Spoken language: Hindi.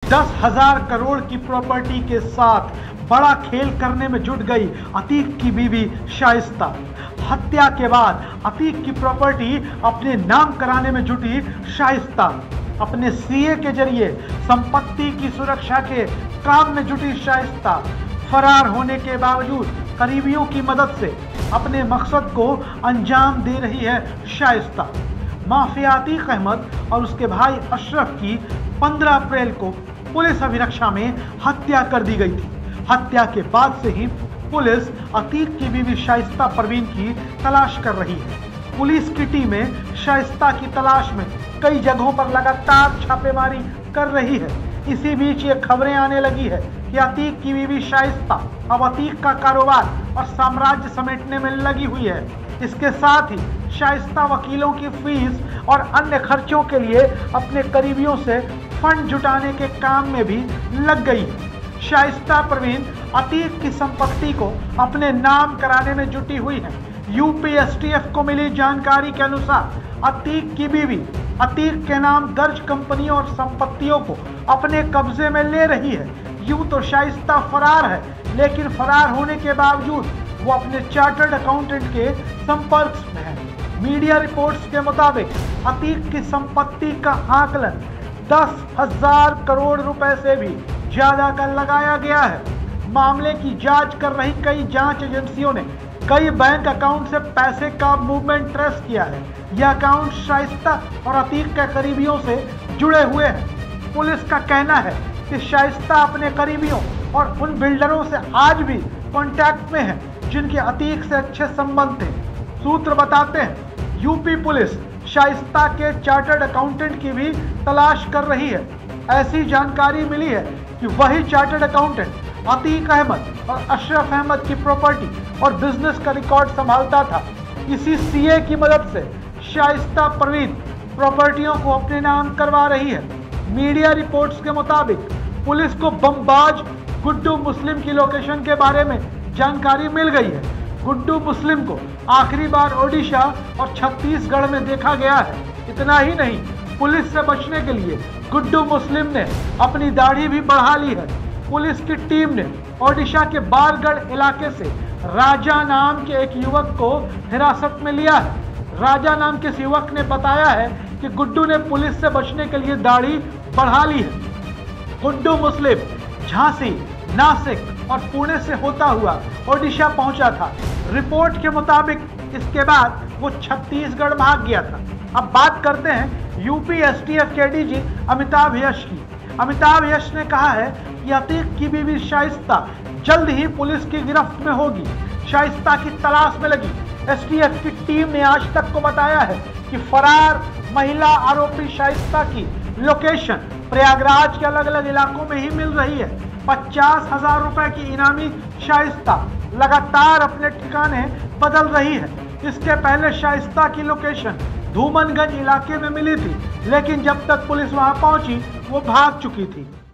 10,000 करोड़ की प्रॉपर्टी के साथ बड़ा खेल करने में जुट गई अतीक की बीवी शाइस्ता। हत्या के बाद अतीक की प्रॉपर्टी अपने नाम कराने में जुटी शाइस्ता। अपने सीए के जरिए संपत्ति की सुरक्षा के काम में जुटी शाइस्ता फरार होने के बावजूद करीबियों की मदद से अपने मकसद को अंजाम दे रही है शाइस्ता। माफिया अतीक अहमद और उसके भाई अशरफ की 15 अप्रैल को पुलिस अभिरक्षा में हत्या कर दी गई थी। हत्या के बाद से ही पुलिस अतीक की बीवी शाइस्ता परवीन की तलाश कर रही है। पुलिस की टीमें शाइस्ता की तलाश में कई जगहों पर लगातार छापेमारी कर रही है। इसी बीच ये खबरें आने लगी है कि अतीक की बीवी शाइस्ता अब अतीक का कारोबार और साम्राज्य समेटने में लगी हुई है। इसके साथ ही शाइस्ता वकीलों की फीस और अन्य खर्चों के लिए अपने करीबियों से फंड जुटाने के काम में भी लग गई है। शाइस्ता परवीन अतीक की संपत्ति को अपने नाम कराने में जुटी हुई है। यूपी एसटीएफ को मिली जानकारी के अनुसार अतीक की बीवी अतीक के नाम दर्ज कंपनियों और संपत्तियों को अपने कब्जे में ले रही है। यूं तो शाइस्ता फरार है, लेकिन फरार होने के बावजूद वो अपने चार्टर्ड अकाउंटेंट के संपर्क में है। मीडिया रिपोर्ट्स के मुताबिक अतीक की संपत्ति का आकलन 10,000 करोड़ रुपए से भी ज्यादा का लगाया गया है। मामले की जांच कर रही कई जांच एजेंसियों ने कई बैंक अकाउंट से पैसे का मूवमेंट ट्रेस किया है। यह अकाउंट शाइस्ता और अतीक के करीबियों से जुड़े हुए हैं। पुलिस का कहना है कि शाइस्ता अपने करीबियों और उन बिल्डरों से आज भी कांटेक्ट में है जिनके अतीक से अच्छे संबंध थे। सूत्र बताते हैं यूपी पुलिस शाइस्ता के चार्टर्ड अकाउंटेंट की भी तलाश कर रही है। ऐसी जानकारी मिली है कि वही चार्टर्ड अकाउंटेंट अतीक अहमद और अशरफ अहमद की प्रॉपर्टी और बिजनेस का रिकॉर्ड संभालता था। इसी सीए की मदद से शाइस्ता परवीन प्रॉपर्टियों को अपने नाम करवा रही है। मीडिया रिपोर्ट्स के मुताबिक पुलिस को बमबाज गुड्डू मुस्लिम की लोकेशन के बारे में जानकारी मिल गई है। गुड्डू मुस्लिम को आखिरी बार ओडिशा और छत्तीसगढ़ में देखा गया है। इतना ही नहीं, पुलिस से बचने के लिए गुड्डू मुस्लिम ने अपनी दाढ़ी भी बढ़ा ली है। पुलिस की टीम ने ओडिशा के बारगढ़ इलाके से राजा नाम के एक युवक को हिरासत में लिया है। राजा नाम के इस युवक ने बताया है कि गुड्डू ने पुलिस से बचने के लिए दाढ़ी बढ़ा ली है। गुड्डू मुस्लिम झांसी, नासिक और पुणे से होता हुआ ओडिशा पहुंचा था। रिपोर्ट के मुताबिक इसके बाद वो छत्तीसगढ़ भाग गया था। अब बात करते हैं यूपी एसटीएफ के डीजी अमिताभ यश की। अमिताभ यश ने कहा है कि अतीक की बीवी शाइस्ता जल्द ही पुलिस की गिरफ्त में होगी। शाइस्ता की तलाश में लगी एसटीएफ की टीम ने आज तक को बताया है कि फरार महिला आरोपी शाइस्ता की लोकेशन प्रयागराज के अलग अलग इलाकों में ही मिल रही है। 50,000 रुपए की इनामी शाइस्ता लगातार अपने ठिकाने बदल रही है। इसके पहले शाइस्ता की लोकेशन धूमनगंज इलाके में मिली थी, लेकिन जब तक पुलिस वहां पहुंची वो भाग चुकी थी।